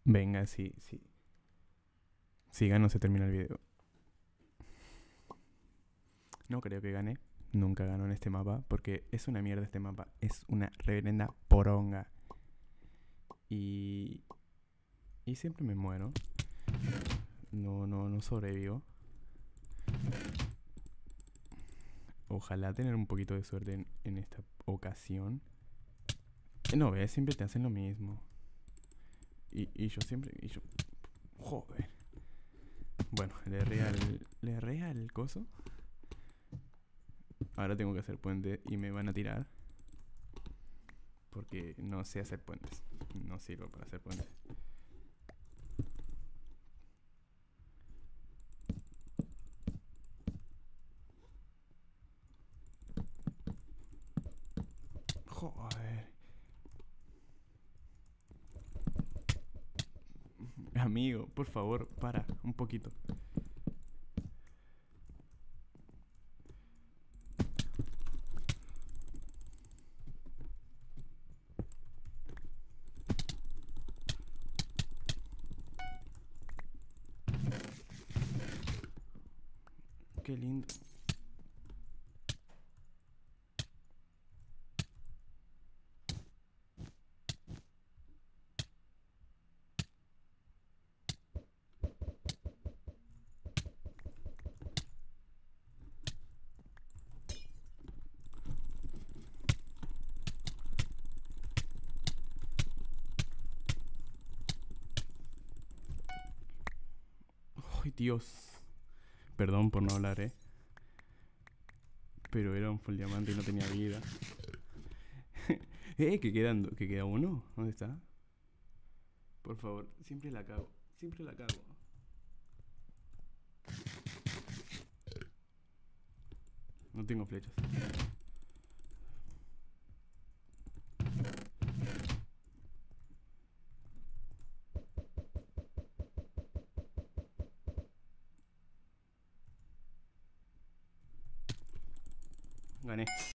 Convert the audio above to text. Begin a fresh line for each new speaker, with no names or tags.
Venga, sí, sí. Si gano se termina el video. No creo que gane. Nunca gano en este mapa. Porque es una mierda este mapa. Es una reverenda poronga. Y... Y siempre me muero. No sobrevivo. Ojalá tener un poquito de suerte en esta ocasión. No, ves, siempre te hacen lo mismo. Y yo siempre... Y yo... Joder. Bueno, le erré al coso. Ahora tengo que hacer puente y me van a tirar. Porque no sé hacer puentes. No sirvo para hacer puentes. Joder. Amigo, por favor, para un poquito. Qué lindo. Ay, Dios. Perdón por no hablar, pero era un full diamante y no tenía vida. Que queda uno. ¿Dónde está? Por favor, siempre la cago. Siempre la cago. No tengo flechas. Gané.